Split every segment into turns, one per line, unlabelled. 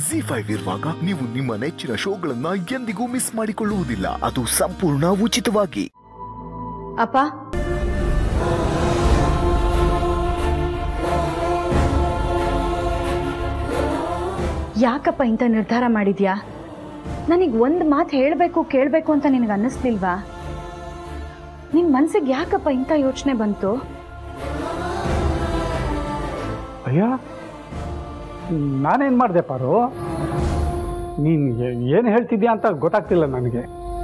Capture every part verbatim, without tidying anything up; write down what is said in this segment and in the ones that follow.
Zee five ಇರುವಾಗ ನೀವು ನಿಮ್ಮ ನೆಚ್ಚಿನ ಶೋಗಳನ್ನ ಎಂದಿಗೂ ಮಿಸ್ ಮಾಡಿಕೊಳ್ಳುವುದಿಲ್ಲ. ಅದು ಸಂಪೂರ್ಣ ಉಚಿತವಾಗಿ.
ಅಪ್ಪ, ಯಾಕಪ್ಪ ಇಂಥ ನಿರ್ಧಾರ ಮಾಡಿದ್ಯಾ? ನನಗೆ ಒಂದು ಮಾತು ಹೇಳಬೇಕು ಕೇಳಬೇಕು ಅಂತ ನಿನಗೆ ಅನ್ನಿಸ್ಲಿಲ್ವಾ? ನಿನ್ನ ಮನಸ್ಸಿಗೆ ಯಾಕಪ್ಪ ಇಂಥ ಯೋಚನೆ ಬಂತು?
ಅಯ್ಯ, ನಾನೇನು ಮಾಡಿದೆ ಪಾರು? ನೀನು ಏನು ಹೇಳ್ತಿದ್ಯಾ ಅಂತ ಗೊತ್ತಾಗ್ತಿಲ್ಲ ನನಗೆ.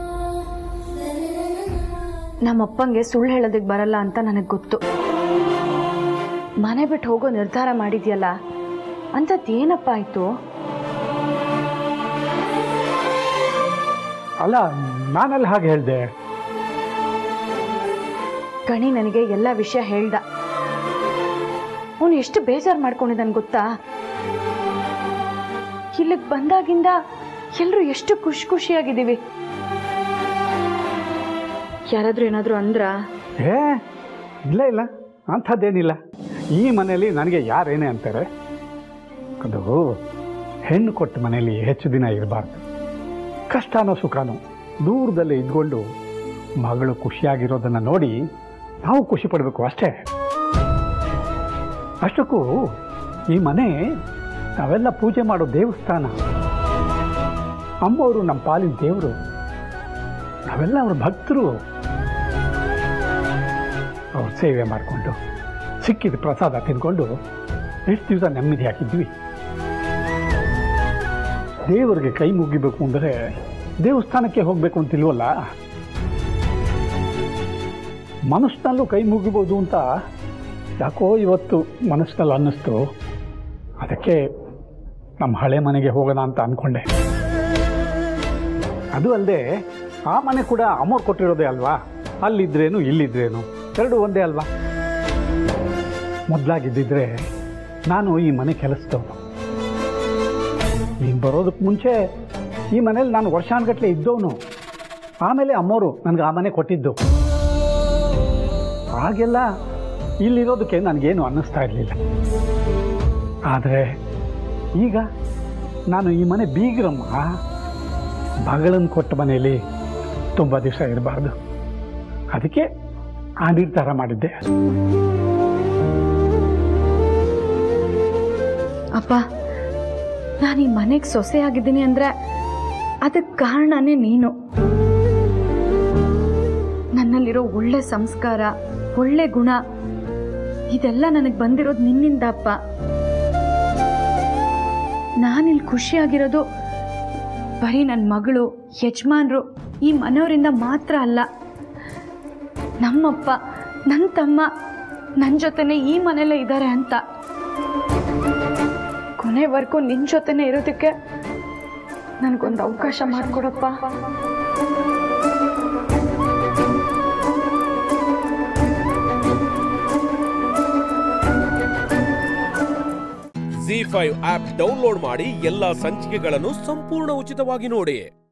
ನಮ್ಮಪ್ಪಂಗೆ ಸುಳ್ಳು ಹೇಳೋದಕ್ಕೆ ಬರಲ್ಲ ಅಂತ ನನಗೆ ಗೊತ್ತು. ಮನೆ ಬಿಟ್ಟು ಹೋಗೋ ನಿರ್ಧಾರ ಮಾಡಿದ್ಯಲ್ಲ, ಅಂಥದ್ದೇನಪ್ಪ ಆಯಿತು?
ಅಲ್ಲ, ನಾನಲ್ಲಿ ಹಾಗೆ ಹೇಳಿದೆ.
ಗಣಿ ನನಗೆ ಎಲ್ಲ ವಿಷಯ ಹೇಳ್ದ. ಅವನು ಎಷ್ಟು ಬೇಜಾರು ಮಾಡ್ಕೊಂಡಿದ್ದಾನೆ ಗೊತ್ತಾ? ಇಲ್ಲಿಗೆ ಬಂದಾಗಿಂದ ಎಲ್ಲರೂ ಎಷ್ಟು ಖುಷಿ ಖುಷಿಯಾಗಿದ್ದೀವಿ. ಯಾರಾದ್ರೂ ಏನಾದರೂ ಅಂದ್ರ?
ಏ ಇಲ್ಲ ಇಲ್ಲ, ಅಂಥದ್ದೇನಿಲ್ಲ. ಈ ಮನೆಯಲ್ಲಿ ನನಗೆ ಯಾರೇನೇ ಅಂತಾರೆ. ಅದು ಹೆಣ್ಣು ಕೊಟ್ಟ ಮನೆಯಲ್ಲಿ ಹೆಚ್ಚು ದಿನ ಇರಬಾರ್ದು. ಕಷ್ಟನೋ ಸುಖನೋ ದೂರದಲ್ಲೇ ಇದ್ಕೊಂಡು ಮಗಳು ಖುಷಿಯಾಗಿರೋದನ್ನು ನೋಡಿ ನಾವು ಖುಷಿ ಪಡಬೇಕು ಅಷ್ಟೇ. ಅಷ್ಟಕ್ಕೂ ಈ ಮನೆ ನಾವೆಲ್ಲ ಪೂಜೆ ಮಾಡೋ ದೇವಸ್ಥಾನ. ಅಮ್ಮವರು ನಮ್ಮ ಪಾಲಿನ ದೇವರು, ನಾವೆಲ್ಲ ಅವ್ರ ಭಕ್ತರು. ಅವ್ರ ಸೇವೆ ಮಾಡಿಕೊಂಡು ಸಿಕ್ಕಿದ ಪ್ರಸಾದ ತಿಂದ್ಕೊಂಡು ಎಷ್ಟು ದಿವಸ ನೆಮ್ಮದಿ ಹಾಕಿದ್ವಿ. ದೇವರಿಗೆ ಕೈ ಮುಗಿಬೇಕು ಅಂದರೆ ದೇವಸ್ಥಾನಕ್ಕೆ ಹೋಗಬೇಕು ಅಂತಿಲ್ವಲ್ಲ. ಮನಸ್ಸಿನಲ್ಲೂ ಕೈ ಮುಗಿಬೋದು ಅಂತ ಯಾಕೋ ಇವತ್ತು ಮನಸ್ಸಿನಲ್ಲಿ ಅನ್ನಿಸ್ತು. ಅದಕ್ಕೆ ನಮ್ಮ ಹಳೆ ಮನೆಗೆ ಹೋಗೋಣ ಅಂತ ಅಂದ್ಕೊಂಡೆ. ಅದು ಅಲ್ಲದೆ ಆ ಮನೆ ಕೂಡ ಅಮೌಂಟ್ ಕೊಟ್ಟಿರೋದೇ ಅಲ್ವಾ. ಅಲ್ಲಿದ್ರೇನು ಇಲ್ಲಿದ್ರೇನು ಎರಡು ಒಂದೇ ಅಲ್ವಾ. ಮೊದಲಾಗಿದ್ದಿದ್ರೆ ನಾನು ಈ ಮನೆ ಕೆಲಸದವನು. ನೀನು ಬರೋದಕ್ಕೆ ಮುಂಚೆ ಈ ಮನೇಲಿ ನಾನು ವರ್ಷಾನುಗಟ್ಟಲೆ ಇದ್ದವನು. ಆಮೇಲೆ ಅಮ್ಮವರು ನನಗೆ ಆ ಮನೆ ಕೊಟ್ಟಿದ್ದು. ಹಾಗೆಲ್ಲ ಇಲ್ಲಿರೋದಕ್ಕೆ ನನಗೇನು ಅನ್ನಿಸ್ತಾ ಇರಲಿಲ್ಲ. ಆದರೆ ಈಗ ನಾನು ಈ ಮನೆ ಬೀಗ್ರಮ್ಮ, ಮಗಳನ್ನು ಕೊಟ್ಟ ಮನೆಯಲ್ಲಿ ತುಂಬ ದಿವಸ ಇರಬಾರ್ದು. ಅದಕ್ಕೆ ಆ ನಿರ್ಧಾರ ಮಾಡಿದ್ದೆ.
ಅಪ್ಪ, ನಾನು ಈ ಮನೆಗೆ ಸೊಸೆ ಆಗಿದ್ದೀನಿ ಅಂದರೆ ಅದಕ್ಕೆ ಕಾರಣನೇ ನೀನು. ನನ್ನಲ್ಲಿರೋ ಒಳ್ಳೆ ಸಂಸ್ಕಾರ, ಒಳ್ಳೆ ಗುಣ ಇದೆಲ್ಲ ನನಗೆ ಬಂದಿರೋದು ನಿನ್ನಿಂದ ಅಪ್ಪ. ನಾನಿಲ್ಲಿ ಖುಷಿಯಾಗಿರೋದು ಬರೀ ನನ್ನ ಮಗಳು, ಯಜಮಾನ್ರು, ಈ ಮನೆಯವರಿಂದ ಮಾತ್ರ ಅಲ್ಲ. ನಮ್ಮಪ್ಪ, ನನ್ನ ತಮ್ಮ ನನ್ನ ಜೊತೆನೇ ಈ ಮನೆಯಲ್ಲೇ ಇದ್ದಾರೆ ಅಂತ. ಕೊನೆವರೆಗೂ ನಿನ್ನ ಜೊತೆನೇ ಇರೋದಕ್ಕೆ ನನಗೊಂದು ಅವಕಾಶ ಮಾಡಿಕೊಡಪ್ಪ.
ಝೀ ಫೈವ್ ಆಪ್ ಡೌನ್ಲೋಡ್ ಮಾಡಿ ಎಲ್ಲಾ ಸಂಚಿಕೆಗಳನ್ನು ಸಂಪೂರ್ಣ ಉಚಿತವಾಗಿ ನೋಡಿ.